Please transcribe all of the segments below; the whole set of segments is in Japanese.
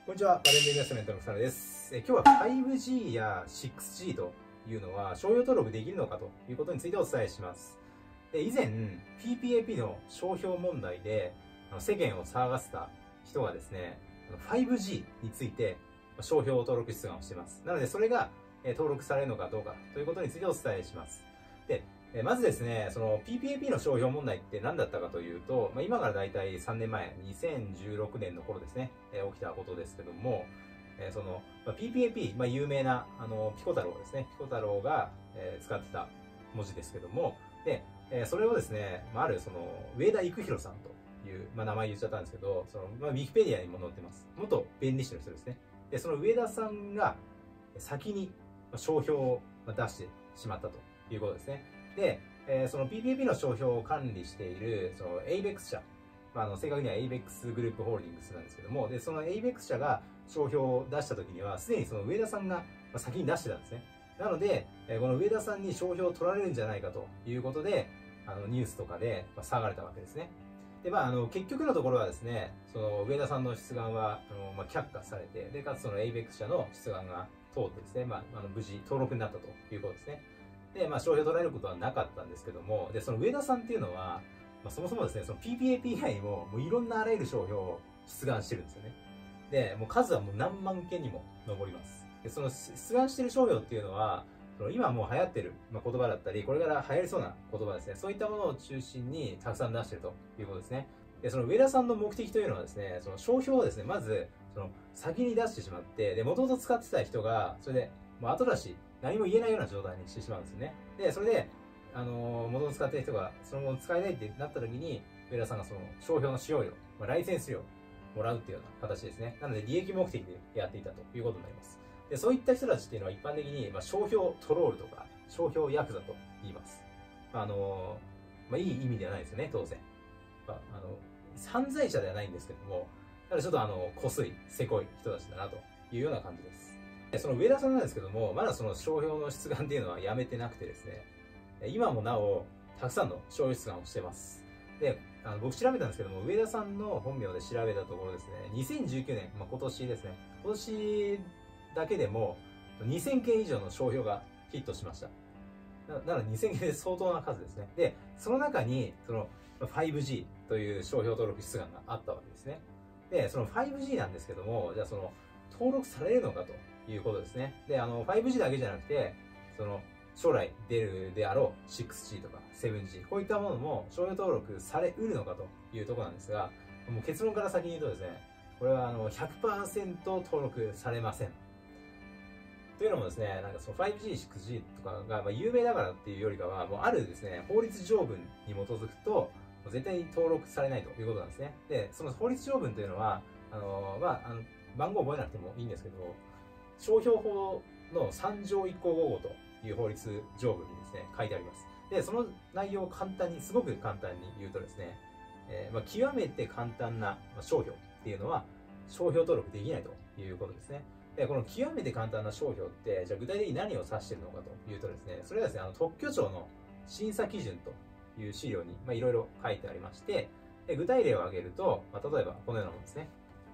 こんにちは。バレンデインベストメントの草野です。今日は 5G や 6G というのは商標登録できるのかということについてお伝えします。以前、PPAP の商標問題で世間を騒がせた人がですね、5G について商標登録出願をしています。なので、それが登録されるのかどうかということについてお伝えします。で、まずですね、その PPAP の商標問題って何だったかというと、今からだいたい3年前、2016年の頃ですね、起きたことですけども、PPAP、有名なピコ太郎ですね、ピコ太郎が使ってた文字ですけども、で、それをですね、ある上田育弘さんという、名前言っちゃったんですけど、ウィキペディアにも載ってます。元弁理士の人ですね。で、その上田さんが先に商標を出してしまったということですね。で、その PPAP の商標を管理している、ABEX 社、正確には ABEX グループホールディングスなんですけども、で、その ABEX 社が商標を出した時には、すでにその上田さんが先に出してたんですね。なので、この上田さんに商標を取られるんじゃないかということで、ニュースとかで騒がれたわけですね。で、結局のところはですね、その上田さんの出願は、却下されて、で、かつその ABEX 社の出願が通ってですね、無事登録になったということですね。で、商標を取られることはなかったんですけども、で、その上田さんっていうのは、そもそもですね、その PPAP 以外にも、いろんなあらゆる商標を出願してるんですよね。で、数はもう何万件にも上ります。で、その出願してる商標っていうのは、今もう流行ってる言葉だったり、これから流行りそうな言葉ですね。そういったものを中心にたくさん出してるということですね。で、その上田さんの目的というのはですね、その商標をですね、まず、先に出してしまって、で、元々使ってた人が、それで、後出し、何も言えないような状態にしてしまうんですよね。で、それで、元々使ってる人が、そのまま使えないってなった時に、上田さんがその商標の使用料、ライセンス料をもらうっていうような形ですね。なので、利益目的でやっていたということになります。で、そういった人たちっていうのは一般的に、商標トロールとか、商標ヤクザと言います。いい意味ではないですよね、当然。犯罪者ではないんですけども、ただちょっとこすい、せこい人たちだなというような感じです。で、その上田さんなんですけども、まだその商標の出願っていうのはやめてなくてですね、今もなお、たくさんの商標出願をしてます。で、僕調べたんですけども、上田さんの本名で調べたところですね、2019年、今年ですね、今年だけでも2000件以上の商標がヒットしました。なので2000件で相当な数ですね。で、その中に、5G という商標登録出願があったわけですね。で、その 5G なんですけども、じゃあ登録されるのかということですね。で、5G だけじゃなくて、将来出るであろう 6G とか 7G、こういったものも商標登録されうるのかというところなんですが、もう結論から先に言うとですね、これは100% 登録されません。というのもですね、5G、6G とかが有名だからっていうよりかは、もうあるですね、法律条文に基づくと、絶対に登録されないということなんですね。で、その法律条文というのは、番号覚えなくてもいいんですけど、商標法の3条1項5号という法律条文にですね、書いてあります。で、その内容をすごく簡単に言うとですね、極めて簡単な商標っていうのは、商標登録できないということですね。で、この極めて簡単な商標って、じゃあ具体的に何を指しているのかというとですね、それはですね、特許庁の審査基準という資料にいろいろ書いてありまして、で具体例を挙げると、例えばこのようなものですね。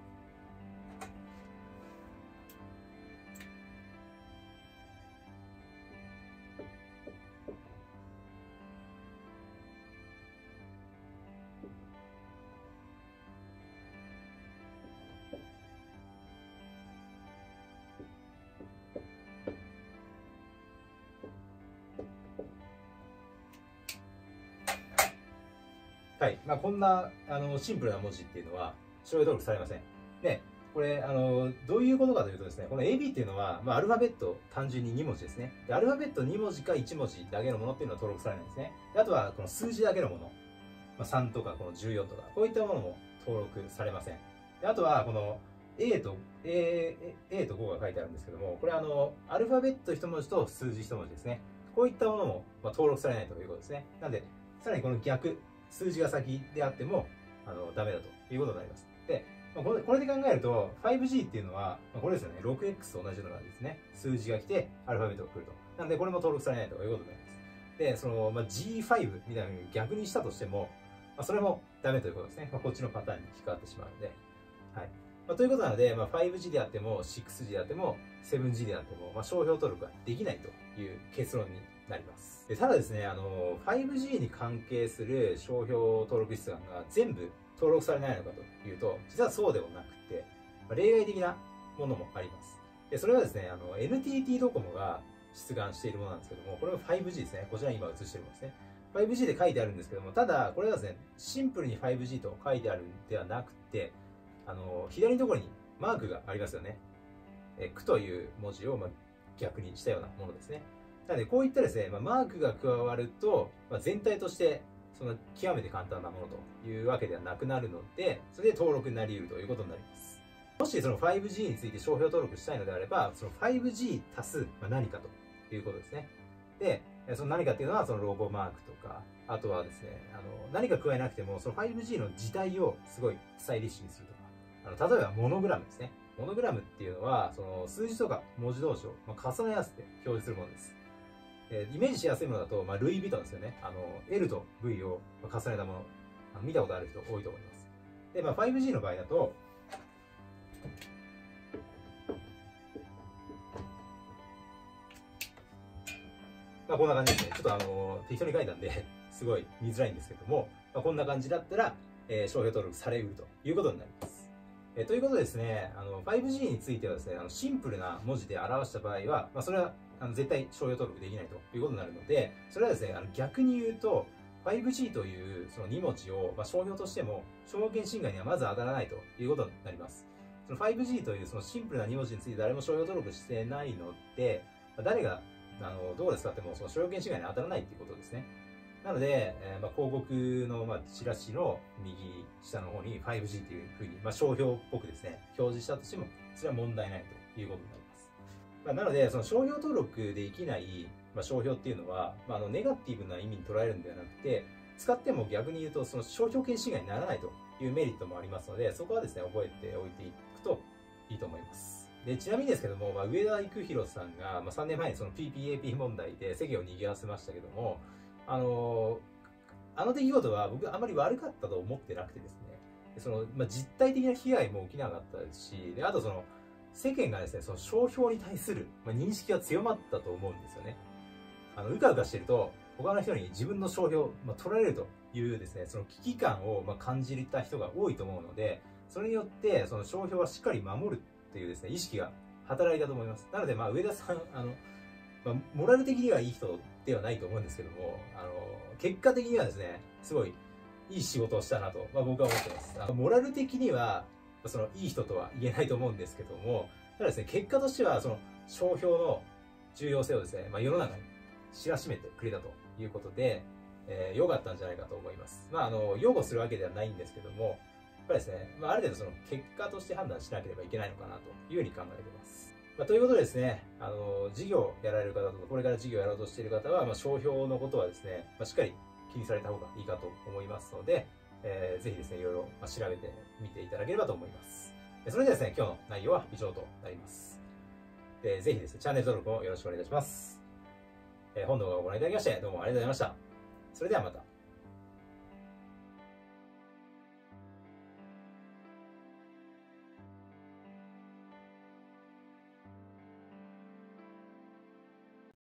はい。こんな、シンプルな文字っていうのは、商標登録されません。で、これ、どういうことかというとですね、この AB っていうのは、アルファベット単純に2文字ですね。で、アルファベット2文字か1文字だけのものっていうのは登録されないんですね。であとは、この数字だけのもの。3とか、この14とか、こういったものも登録されません。であとは、この A と 5が書いてあるんですけども、これアルファベット1文字と数字1文字ですね。こういったものも、登録されないということですね。なんで、さらにこの逆、数字が先であっても、ダメだということになります。で、これで考えると、5G っていうのは、これですよね。6X と同じような感じですね。数字が来て、アルファベットが来ると。なので、これも登録されないということになります。で、G5 みたいなに逆にしたとしても、それもダメということですね。こっちのパターンに引っかかってしまうので、はい。 ということなので、5G であっても 6G であっても 7G であっても、商標登録はできないという結論になります。でただですね、5G に関係する商標登録出願が全部登録されないのかというと、実はそうでもなくて、例外的なものもあります。でそれはですね、NTT ドコモが出願しているものなんですけども、これも 5G ですね。こちらに今映してるものですね。5G で書いてあるんですけども、ただ、これはですね、シンプルに 5G と書いてあるんではなくて、左のところにマークがありますよね。区という文字を逆にしたようなものですね。なので、こういったですね、マークが加わると、全体として、その極めて簡単なものというわけではなくなるので、それで登録になり得るということになります。もしその 5G について商標登録したいのであれば、その 5G 足す何かということですね。で、その何かっていうのは、そのロゴマークとか、あとはですね、何か加えなくても、その 5G の字体をすごいスタイリッシュにするとか、例えばモノグラムですね。モノグラムっていうのは、その数字とか文字同士を重ね合わせて表示するものです。イメージしやすいものだと、ルイ・ヴィトンですよね。L と V を重ねたもの。見たことある人多いと思います。で、5G の場合だと、こんな感じですね。ちょっと適当に書いたんで、すごい見づらいんですけども、こんな感じだったら、商標登録されうるということになります。ということでですね、5G についてはですね、シンプルな文字で表した場合は、それは絶対商標登録できないということになるので、それはですね、逆に言うと、5G というその2文字を、商標としても、商標権侵害にはまず当たらないということになります。その 5G というそのシンプルな2文字について誰も商標登録してないので、誰がどこで使ってもその商標権侵害に当たらないということですね。なので、広告のチラシの右下の方に 5G というふうに、商標っぽくですね、表示したとしても、それは問題ないということになります。なので、その商標登録できない、商標っていうのは、ネガティブな意味に捉えるんではなくて、使っても逆に言うと、その商標権侵害にならないというメリットもありますので、そこはですね、覚えておいていくといいと思います。で、ちなみにですけども、上田育弘さんが、3年前にその PPAP 問題で世間を賑わせましたけども、あの出来事は僕あまり悪かったと思ってなくてですね、その、実体的な被害も起きなかったですし、で、あとその、世間がですね、その商標に対する、認識が強まったと思うんですよね。うかうかしてると、他の人に自分の商標、取られるというですね、その危機感を感じた人が多いと思うので、それによって、その商標はしっかり守るっていうですね、意識が働いたと思います。なので、上田さん、モラル的にはいい人ではないと思うんですけども、結果的にはですね、すごいいい仕事をしたなと、僕は思ってます。モラル的には、そのいい人とは言えないと思うんですけども、ただですね、結果としては、その商標の重要性をですね、世の中に知らしめてくれたということで、良かったんじゃないかと思います。擁護するわけではないんですけども、やっぱりですね、ある程度その結果として判断しなければいけないのかなというふうに考えています。ということでですね、事業をやられる方とか、これから事業をやろうとしている方は、商標のことはですね、しっかり気にされた方がいいかと思いますので、ぜひですね、いろいろ調べてみていただければと思います。それではですね、今日の内容は以上となります。ぜひですね、チャンネル登録もよろしくお願いいたします。本動画をご覧いただきまして、どうもありがとうございました。それではまた。